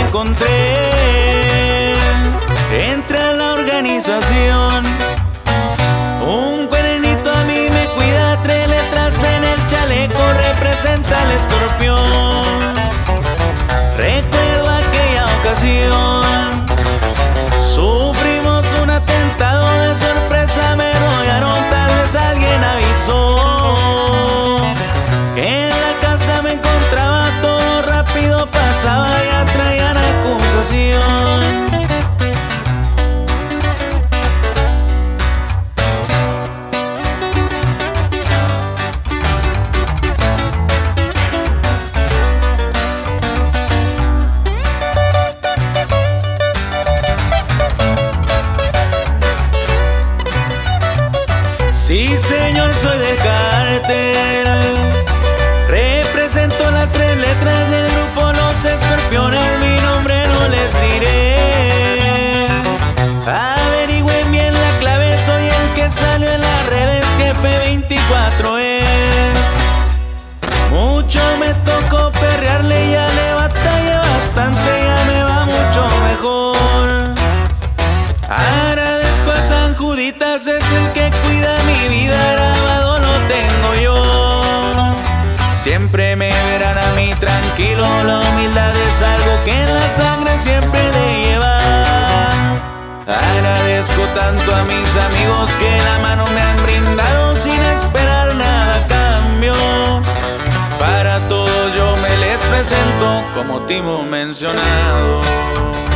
encontré. Entré a la organización. Un cuernito a mí me cuida, 3 letras en el chaleco, representa al escorpión. Recuerdo aquella ocasión, sufrimos un atentado de sorpresa, me rodearon, tal vez alguien avisó que en la casa me encontraba, todo rápido pasaba, ya traían acusación. Sí, señor, soy del cártel. Represento las 3 letras del grupo Los Escorpiones. Mi nombre no les diré. Averigüen bien la clave, soy el que salió en las redes. Jefe 24 es. Mucho me tocó perrearle, ya le batallé bastante, ya me va mucho mejor. Agradezco a San Juditas, es el que cuida mi vida, grabado lo tengo yo. Siempre me verán a mí tranquilo, la humildad es algo que en la sangre siempre de llevar. Agradezco tanto a mis amigos que la mano me han brindado sin esperar nada a cambio. Para todos yo me les presento como Timo mencionado.